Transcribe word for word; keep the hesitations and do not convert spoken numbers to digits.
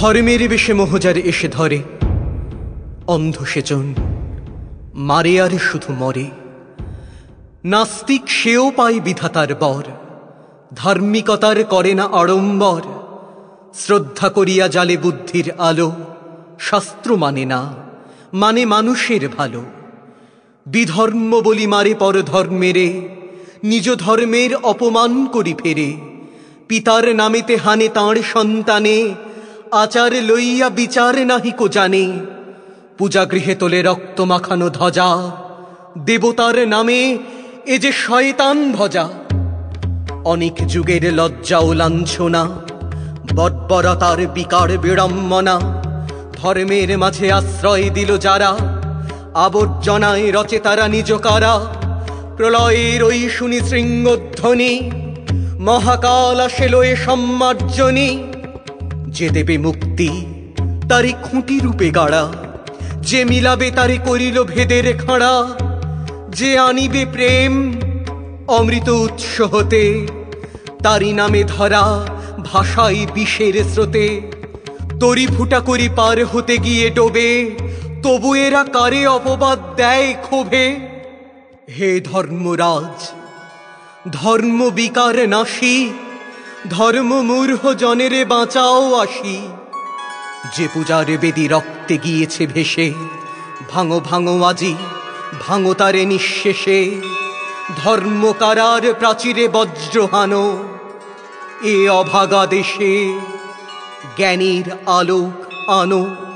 ধর্মের বেশে মোহজার এসে ধরে, অন্ধ সেজন মারে আর শুধু মরে। নাস্তিক সেও পায় বিধাতার বর, ধার্মিকতার করে না আড়ম্বর। শ্রদ্ধা করিয়া জালে বুদ্ধির আলো, শাস্ত্র মানে না, মানে মানুষের ভালো। বিধর্ম বলি মারে পর ধর্মেরে, নিজ ধর্মের অপমান করি ফেরে। পিতার নামেতে হানে তাঁর সন্তানে, আচার লইয়া বিচার নাহিকো জানে। পূজাগৃহে তোলে রক্ত মাখানো ধ্বজা, দেবতার নামে এ যে শয়তান ভজা। অনেক যুগের লজ্জা ও লাঞ্ছনা, বর্বরতার বিকার বিড়ম্বনা। ধর্মের মাঝে আশ্রয় দিল যারা, আবর্জনায় রচে তারা নিজ কারা। প্রলয়ের ওই শুনি শৃঙ্গধ্বনি, মহাকাল আসে লয়ে সম্মার্জনী। যে দেবে মুক্তি তারি খুঁটি রূপে গাড়া, যে মিলাবে তারে করিল ভেদের খাড়া। যে আনিবে প্রেম অমৃত উৎস হতে, তারি নামে ধরা ভাষাই বিষের স্রোতে। তরি ফুটা করি পার হতে গিয়ে ডোবে, তবু এরা কারে অপবাদ দেয় ক্ষোভে। হে ধর্মরাজ, ধর্ম বিকার নাশী, ধর্ম মূর্খ জনেরে বাঁচাও আসি। যে পূজার বেদি রক্তে গিয়েছে ভেসে, ভাঙো ভাঙো আজি, ভাঙো তারে নিঃশেষে। ধর্ম কারার প্রাচীরে বজ্রহানো, এ অভাগা দেশে জ্ঞানীর আলোক আনো।